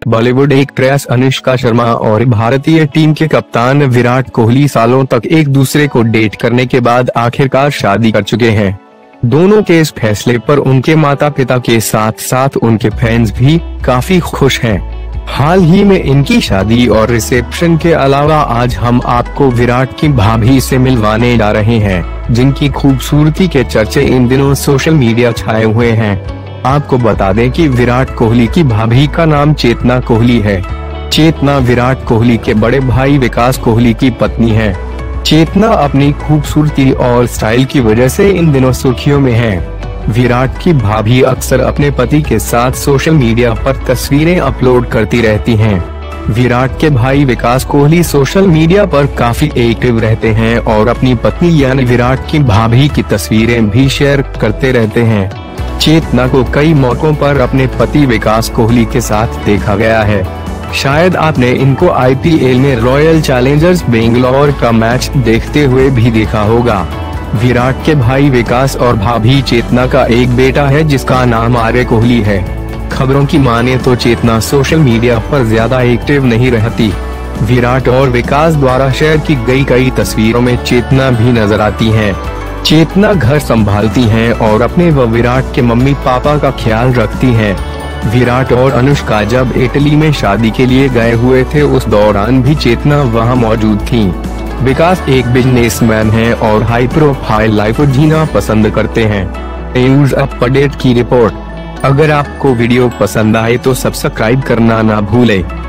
Bollywood actress Anushka Sharma और भारतीय team के कप्तान विराट कोहली सालों तक एक दूसरे को डेट करने के बाद आखिरकार शादी कर चुके हैं। दोनों के इस फैसले पर उनके माता पिता के साथ साथ उनके फैंस भी काफी खुश हैं। हाल ही में इनकी शादी और रिसेप्शन के अलावा आज हम आपको विराट की भाभी से मिलवाने जा रहे हैं, जिनकी खूबसूरती के चर्चे इन दिनों सोशल मीडिया छाए हुए हैं। आपको बता दें कि विराट कोहली की भाभी का नाम चेतना कोहली है। चेतना विराट कोहली के बड़े भाई विकास कोहली की पत्नी है। चेतना अपनी खूबसूरती और स्टाइल की वजह से इन दिनों सुर्खियों में है। विराट की भाभी अक्सर अपने पति के साथ सोशल मीडिया पर तस्वीरें अपलोड करती रहती हैं। विराट के भाई विकास कोहली सोशल मीडिया पर काफी एक्टिव रहते हैं और अपनी पत्नी यानी विराट की भाभी की तस्वीरें भी शेयर करते रहते हैं। चेतना को कई मौकों पर अपने पति विकास कोहली के साथ देखा गया है। शायद आपने इनको IPL में रॉयल चैलेंजर्स बेंगलोर का मैच देखते हुए भी देखा होगा। विराट के भाई विकास और भाभी चेतना का एक बेटा है जिसका नाम आर्य कोहली है। खबरों की माने तो चेतना सोशल मीडिया पर ज्यादा एक्टिव नहीं रहती। विराट और विकास द्वारा शेयर की गई कई तस्वीरों में चेतना भी नजर आती हैं। चेतना घर संभालती हैं और अपने व विराट के मम्मी पापा का ख्याल रखती हैं। विराट और अनुष्का जब इटली में शादी के लिए गए हुए थे उस दौरान भी चेतना वहां मौजूद थीं। विकास एक बिजनेसमैन हैं और हाई प्रोफाइल लाइफ जीना पसंद करते हैं। न्यूज अपडेट की रिपोर्ट। अगर आपको वीडियो पसंद आए तो सब्सक्राइब करना ना भूलें।